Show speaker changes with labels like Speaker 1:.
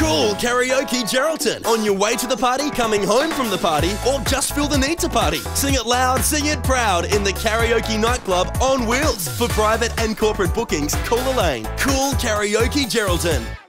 Speaker 1: Kool Karaoke Geraldton. On your way to the party, coming home from the party, or just feel the need to party. Sing it loud, sing it proud in the karaoke nightclub on wheels. For private and corporate bookings, call Elaine. Kool Karaoke Geraldton.